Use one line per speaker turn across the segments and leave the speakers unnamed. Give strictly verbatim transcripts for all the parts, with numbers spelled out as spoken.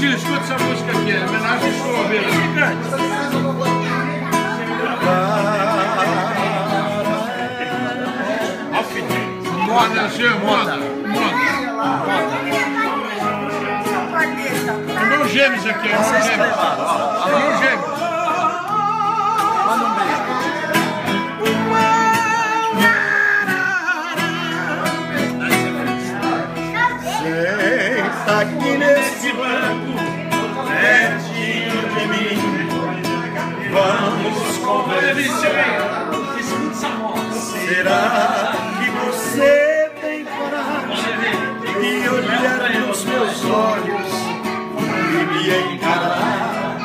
filho, escuta essa música aqui, é homenagem à sua ovelha. Moda, senhor, moda. Moda. Irmão Gêmeos aqui, irmão Gêmeos. Irmão Gêmeos.
Manda um beijo. Senta aqui nesse banco, pertinho de mim. Vamos conversar. Será que você tem coragem de olhar nos meus olhos e me encarar?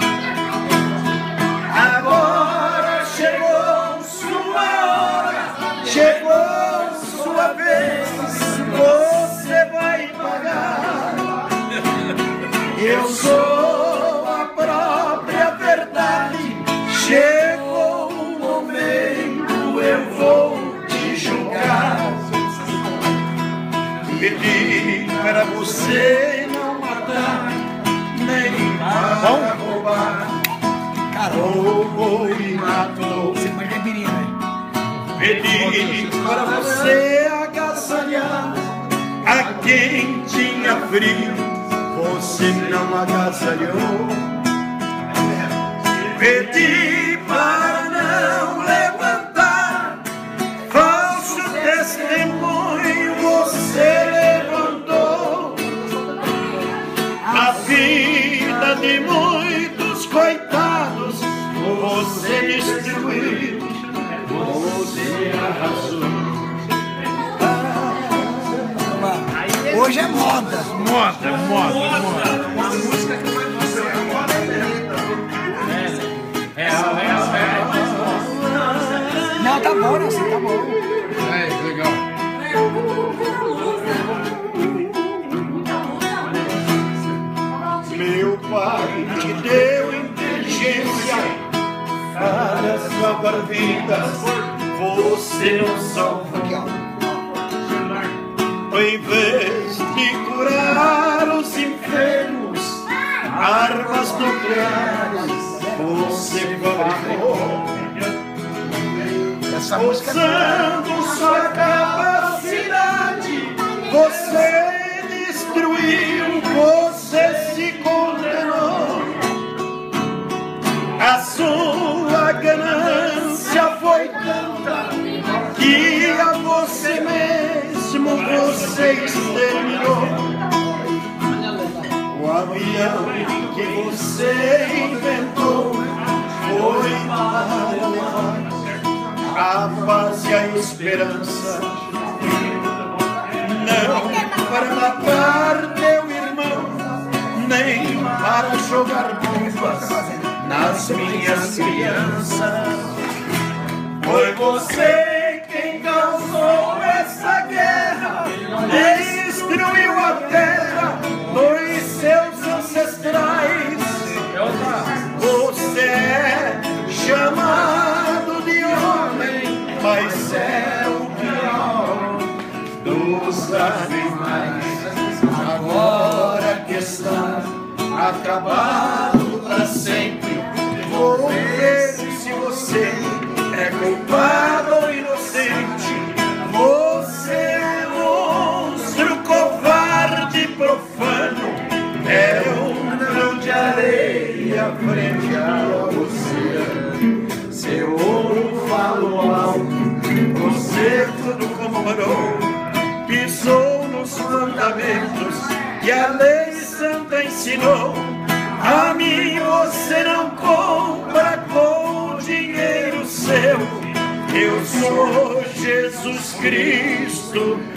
Agora chegou sua hora, chegou sua vez, você vai pagar. Eu sou a própria verdade, chegou o momento, eu vou te julgar. Pedi para você não matar, nem para roubar. Roubou e matou.
Você pode ver menino, hein?
Pedi para você agasalhar a quem tinha frio, você não agasalhou. Pedi para não levantar falso testemunho, você levantou. A vida de muitos coitados você destruiu, você arrasou.
Hoje é moda.
Moda, moda, moda.
Uma música que vai fazer a moda é
Real, real, real.
Não, tá bom, não, assim, tá bom.
É, legal.
Meu pai te deu inteligência para salvar vidas, você não salva.
Aqui, ó.
Em vez de curar os enfermos, armas nucleares você fabricou.
Essa música
Usando sua capacidade, você destruiu, você se condenou. A sua ganância foi tanta que a você mesmo você exterminou. O avião que você inventou foi para levar a paz e a esperança, não para matar teu irmão, nem para jogar bombas nas minhas crianças. Foi você quem causou essa guerra, destruiu a terra dos seus ancestrais. Você é chamado de homem, mas é o pior dos animais. Agora que está acabado para sempre, vou ver se você é culpado ou inocente. Você é monstro, covarde, profano, é um grão de areia frente ao oceano. Seu ouro falou alto, você tudo comemorou, pisou nos fundamentos que a lei santa ensinou. A mim você não compra com dinheiro seu. Eu sou Jesus Cristo,